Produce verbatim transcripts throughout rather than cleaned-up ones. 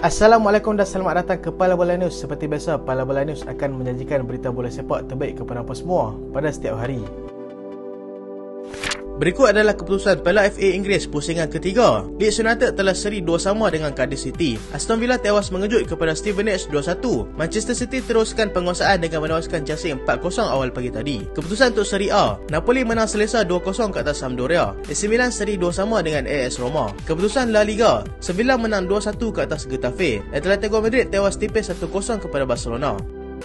Assalamualaikum dan selamat datang ke Pala Bola News. Seperti biasa, Pala Bola News akan menyajikan berita bola sepak terbaik kepada anda semua pada setiap hari. Berikut adalah keputusan Piala F A Inggeris pusingan ketiga. Leeds United telah seri dua sama dengan Cardiff City. Aston Villa tewas mengejut kepada Stevenage dua satu. Manchester City teruskan penguasaan dengan menewaskan Chelsea empat kosong awal pagi tadi. Keputusan untuk Serie A, Napoli menang selesa dua kosong ke atas Sampdoria. A C Milan seri dua sama dengan A S Roma. Keputusan La Liga, Sevilla menang dua satu ke atas Getafe. Atletico Madrid tewas tipis satu kosong kepada Barcelona.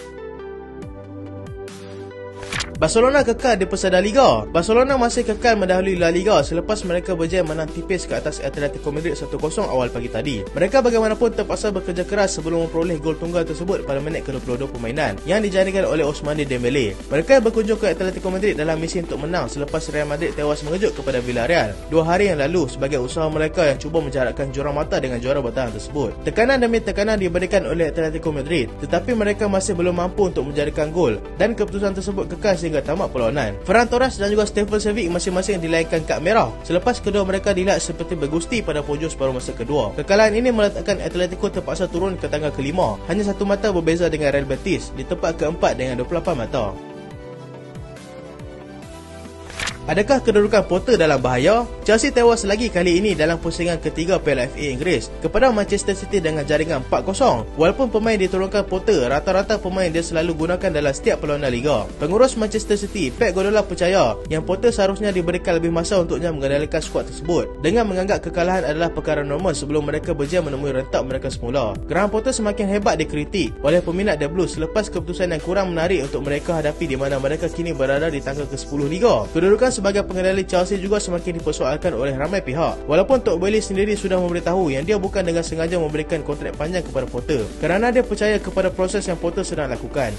Barcelona kekal di pesada Liga. Barcelona masih kekal mendahului La Liga selepas mereka berjaya menang tipis ke atas Atletico Madrid satu kosong awal pagi tadi. Mereka bagaimanapun terpaksa bekerja keras sebelum memperoleh gol tunggal tersebut pada minit ke dua puluh dua permainan yang dijaringkan oleh Ousmane Dembele. Mereka berkunjung ke Atletico Madrid dalam misi untuk menang selepas Real Madrid tewas mengejut kepada Villarreal dua hari yang lalu sebagai usaha mereka yang cuba menjarakkan jurang mata dengan juara bertahan tersebut. Tekanan demi tekanan diberikan oleh Atletico Madrid, tetapi mereka masih belum mampu untuk menjadikan gol dan keputusan tersebut kekal hingga tamat perlawanan. Ferran Torres dan juga Stefan Savic masing-masing dilayangkan kad merah selepas kedua mereka dilihat seperti bergusti pada penghujung separuh masa kedua. Kekalahan ini meletakkan Atletico terpaksa turun ke tangga kelima, hanya satu mata berbeza dengan Real Betis di tempat keempat dengan dua puluh lapan mata. Adakah kedudukan Potter dalam bahaya? Chelsea tewas lagi kali ini dalam pusingan ketiga Piala F A Inggeris kepada Manchester City dengan jaringan empat kosong. Walaupun pemain diturunkan Potter, rata-rata pemain dia selalu gunakan dalam setiap perlawanan Liga. Pengurus Manchester City, Pep Guardiola, percaya yang Potter seharusnya diberikan lebih masa untuknya mengendalikan skuad tersebut dengan menganggap kekalahan adalah perkara normal sebelum mereka berjaya menemui rentak mereka semula. Graham Potter semakin hebat dikritik oleh peminat The Blues selepas keputusan yang kurang menarik untuk mereka hadapi di mana mereka kini berada di tangga ke sepuluh Liga. Kedudukan sebagai pengendali Chelsea juga semakin dipersoalkan oleh ramai pihak. Walaupun Todd Boehly sendiri sudah memberitahu yang dia bukan dengan sengaja memberikan kontrak panjang kepada Potter kerana dia percaya kepada proses yang Potter sedang lakukan.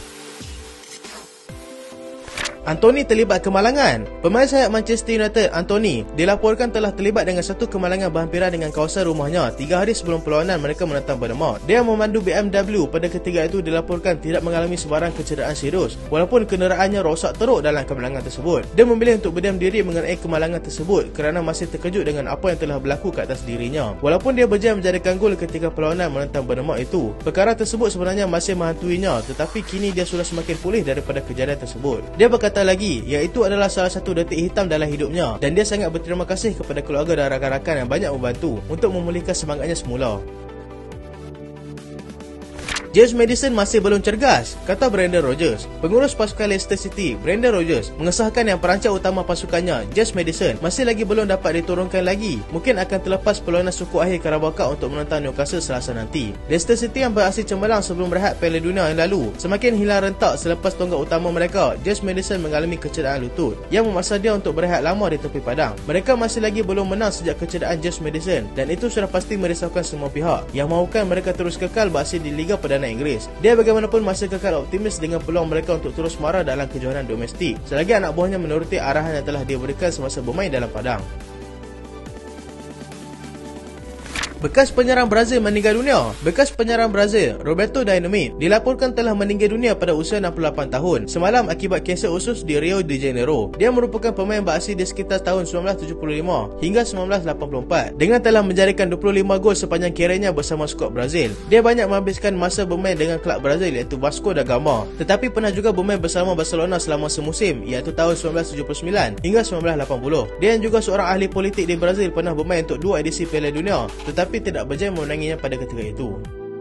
Anthony terlibat kemalangan. Pemain sayap Manchester United, Anthony, dilaporkan telah terlibat dengan satu kemalangan berhampiran dengan kawasan rumahnya tiga hari sebelum perlawanan mereka menentang Bournemouth. Dia memandu B M W pada ketika itu dilaporkan tidak mengalami sebarang kecederaan serius, walaupun kenderaannya rosak teruk dalam kemalangan tersebut. Dia memilih untuk berdiam diri mengenai kemalangan tersebut kerana masih terkejut dengan apa yang telah berlaku ke atas dirinya. Walaupun dia berjaya menjadikan gol ketika perlawanan menentang Bournemouth itu, perkara tersebut sebenarnya masih menghantuinya, tetapi kini dia sudah semakin pulih daripada kejadian tersebut. Dia berkata lagi, iaitu adalah salah satu detik hitam dalam hidupnya dan dia sangat berterima kasih kepada keluarga dan rakan-rakan yang banyak membantu untuk memulihkan semangatnya semula. James Maddison masih belum cergas, kata Brendan Rodgers. Pengurus pasukan Leicester City, Brendan Rodgers, mengesahkan yang perancang utama pasukannya, James Maddison, masih lagi belum dapat diturunkan lagi. Mungkin akan terlepas perlawanan suku akhir Carabao Cup untuk menentang Newcastle Selasa nanti. Leicester City yang beraksi cemerlang sebelum rehat Piala Dunia yang lalu semakin hilang rentak selepas tonggak utama mereka, James Maddison, mengalami kecederaan lutut yang memaksa dia untuk berehat lama di tepi padang. Mereka masih lagi belum menang sejak kecederaan James Maddison dan itu sudah pasti merisaukan semua pihak yang mahukan mereka terus kekal beraksi di Liga Perdana Inggeris. Dia bagaimanapun masih kekal optimis dengan peluang mereka untuk terus marah dalam kejohanan domestik selagi anak buahnya menuruti arahan yang telah diberikan semasa bermain dalam padang. Bekas penyerang Brazil meninggal dunia. Bekas penyerang Brazil, Roberto Dinamite, dilaporkan telah meninggal dunia pada usia enam puluh lapan tahun semalam akibat kanser usus di Rio de Janeiro. Dia merupakan pemain beraksi di sekitar tahun sembilan belas tujuh puluh lima hingga sembilan belas lapan puluh empat dengan telah menjadikan dua puluh lima gol sepanjang kerjanya bersama skuad Brazil. Dia banyak menghabiskan masa bermain dengan kelab Brazil iaitu Vasco da Gama, tetapi pernah juga bermain bersama Barcelona selama semusim iaitu tahun sembilan belas tujuh puluh sembilan hingga sembilan belas lapan puluh. Dia yang juga seorang ahli politik di Brazil pernah bermain untuk dua edisi Piala Dunia tetapi tapi tidak berjaya memenanginya pada ketika itu.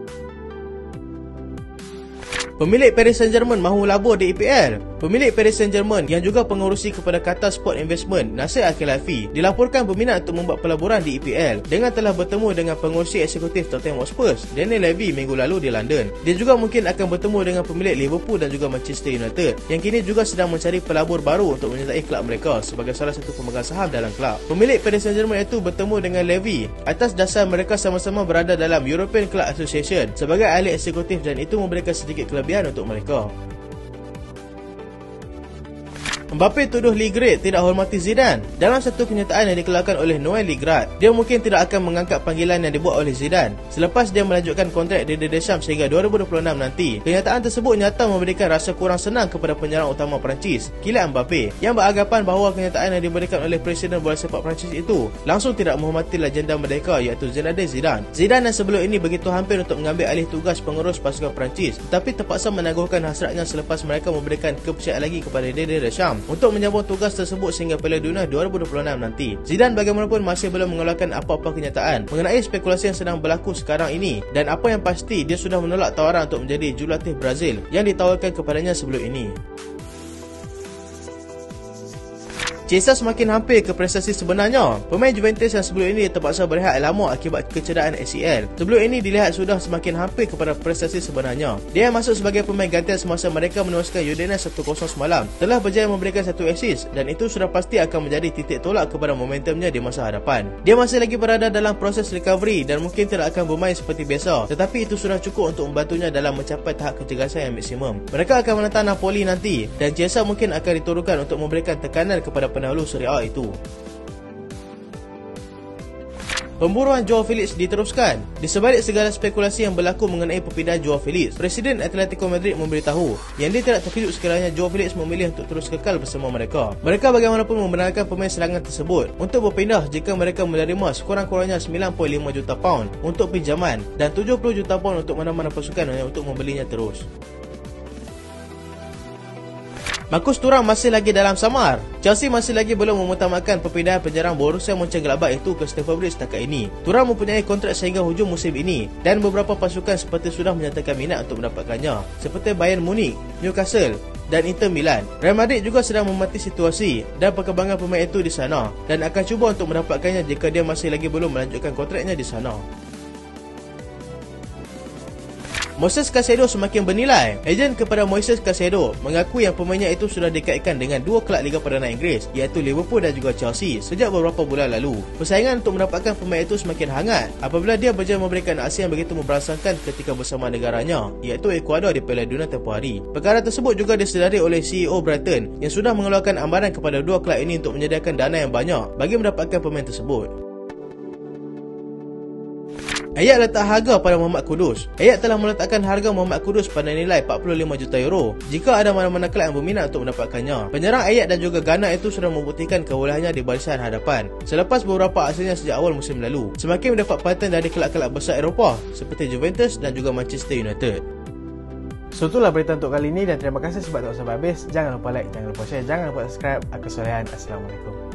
Pemilik Paris Saint-Germain mahu labur di E P L. Pemilik Paris Saint-Germain yang juga pengurusi kepada Qatar Sport Investment, Nasser Al-Khelaifi, dilaporkan berminat untuk membuat pelaburan di E P L dengan telah bertemu dengan pengurusi eksekutif Tottenham Hotspur, Daniel Levy, minggu lalu di London. Dia juga mungkin akan bertemu dengan pemilik Liverpool dan juga Manchester United yang kini juga sedang mencari pelabur baru untuk menyertai kelab mereka sebagai salah satu pemegang saham dalam kelab. Pemilik Paris Saint-Germain itu bertemu dengan Levy atas dasar mereka sama-sama berada dalam European Club Association sebagai ahli eksekutif dan itu memberikan sedikit kelebihan untuk mereka. Mbappe tuduh Le Gret tidak hormati Zidane. Dalam satu kenyataan yang dikeluarkan oleh Noël Le Gret, dia mungkin tidak akan mengangkat panggilan yang dibuat oleh Zidane selepas dia melanjutkan kontrak Didier Deschamps sehingga dua ribu dua puluh enam nanti. Kenyataan tersebut nyata memberikan rasa kurang senang kepada penyerang utama Perancis, Kylian Mbappe, yang beranggapan bahawa kenyataan yang diberikan oleh Presiden Bola Sepak Perancis itu langsung tidak menghormati legenda mereka iaitu Zinedine Zidane. Zidane yang sebelum ini begitu hampir untuk mengambil alih tugas pengurus pasukan Perancis, tetapi terpaksa menangguhkan hasratnya selepas mereka memberikan kepercayaan lagi kepada Didier Deschamps untuk menyambung tugas tersebut sehingga Piala Dunia dua ribu dua puluh enam nanti. Zidane bagaimanapun masih belum mengeluarkan apa-apa kenyataan mengenai spekulasi yang sedang berlaku sekarang ini, dan apa yang pasti dia sudah menolak tawaran untuk menjadi jurulatih Brazil yang ditawarkan kepadanya sebelum ini. Chiesa semakin hampir ke prestasi sebenarnya. Pemain Juventus yang sebelum ini terpaksa berehat lama akibat kecederaan A C L, sebelum ini dilihat sudah semakin hampir kepada prestasi sebenarnya. Dia yang masuk sebagai pemain gantian semasa mereka menewaskan Udinese satu kosong semalam telah berjaya memberikan satu assist, dan itu sudah pasti akan menjadi titik tolak kepada momentumnya di masa hadapan. Dia masih lagi berada dalam proses recovery dan mungkin tidak akan bermain seperti biasa, tetapi itu sudah cukup untuk membantunya dalam mencapai tahap kecergasan yang maksimum. Mereka akan menentang Napoli nanti, dan Chiesa mungkin akan diturunkan untuk memberikan tekanan kepada pendahulu Serie A itu. Pemburuan Joao Felix diteruskan. Di sebalik segala spekulasi yang berlaku mengenai perpindahan Joao Felix, Presiden Atletico Madrid memberitahu yang dia tidak terkejut sekiranya Joao Felix memilih untuk terus kekal bersama mereka. Mereka bagaimanapun membenarkan pemain serangan tersebut untuk berpindah jika mereka menerima sekurang-kurangnya sembilan perpuluhan lima juta pound untuk pinjaman dan tujuh puluh juta pound untuk mana-mana pasukan untuk membelinya terus. Marcus Thuram masih lagi dalam samar. Chelsea masih lagi belum mengutamakan perpindahan penyerang Borussia Mönchengladbach itu ke Stamford Bridge setakat ini. Thuram mempunyai kontrak sehingga hujung musim ini, dan beberapa pasukan seperti sudah menyatakan minat untuk mendapatkannya, seperti Bayern Munich, Newcastle dan Inter Milan. Real Madrid juga sedang memati situasi dan perkembangan pemain itu di sana, dan akan cuba untuk mendapatkannya jika dia masih lagi belum melanjutkan kontraknya di sana. Moises Caicedo semakin bernilai. Ejen kepada Moises Caicedo mengakui yang pemainnya itu sudah dikaitkan dengan dua kelab Liga Perdana Inggeris, iaitu Liverpool dan juga Chelsea sejak beberapa bulan lalu. Persaingan untuk mendapatkan pemain itu semakin hangat apabila dia berjaya memberikan aksi yang begitu memberangsangkan ketika bersama negaranya, iaitu Ecuador di Piala Dunia tempoh hari. Perkara tersebut juga disedari oleh C E O Brighton yang sudah mengeluarkan amaran kepada dua kelab ini untuk menyediakan dana yang banyak bagi mendapatkan pemain tersebut. Ajax letak harga pada Mohamed Kudus. Ajax telah meletakkan harga Mohamed Kudus pada nilai empat puluh lima juta euro jika ada mana-mana kelab yang berminat untuk mendapatkannya. Penyerang Ajax dan juga Ghana itu sudah membuktikan kebolehannya di barisan hadapan selepas beberapa aksinya sejak awal musim lalu, semakin mendapat perhatian dari kelab-kelab besar Eropah seperti Juventus dan juga Manchester United. So itulah berita untuk kali ini, dan terima kasih sebab tengok sampai habis. Jangan lupa like, jangan lupa share, jangan lupa subscribe. Aku Solehan. Assalamualaikum.